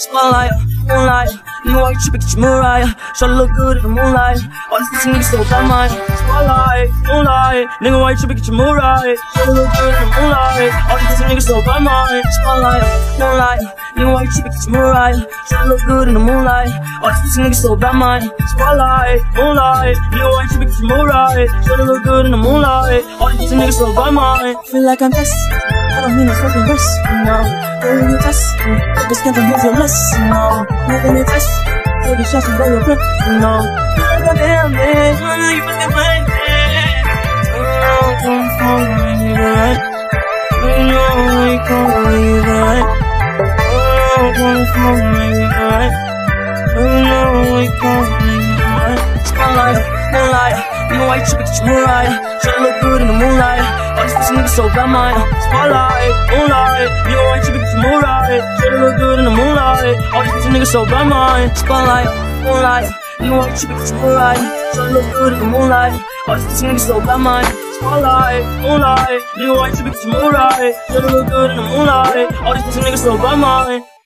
Spotlight, moonlight. You know why you trippin', get your Mariah. Shawty look good in the moonlight. All these pussy niggas so bad, mine. Spotlight, moonlight. Nigga, why you trippin', get your Mariah. Shawty look good in the moonlight. All these pussy niggas so bad, mine. Spotlight, moonlight. Nigga, why you trippin', get your Mariah. Shawty look good in the moonlight. All these pussy niggas so bad, mine. Spotlight, moonlight. Nigga, why you trippin', get your Mariah. Shawty look good in the moonlight. All these pussy niggas so bad, mine. Feel like I'm blessed. I don't mean no fucking rest, no. Girl, you test, but can't move your lips, no. Moving your test, baby, shots and blow your breath, no. Like a damn man, you fucking blind, come home when you right. You know when you come when you right. Come home when you right. You know when you come when you right. Spotlight, moonlight. You know why you trippin', get your Mariah. Shawty look good in the moonlight. All these pussy niggas so bad, mine. Spotlight, moonlight. You know why you trippin', get your Mariah. Shawty look good in the moonlight. All these pussy niggas so bad, mine. Spotlight, moonlight. You know why you trippin', get your Mariah. Shawty look good in the moonlight. All these pussy niggas so bad, mine. Spotlight, moonlight. You know why you trippin', get your Mariah. Shawty look good in the moonlight. All these pussy niggas so bad, mine.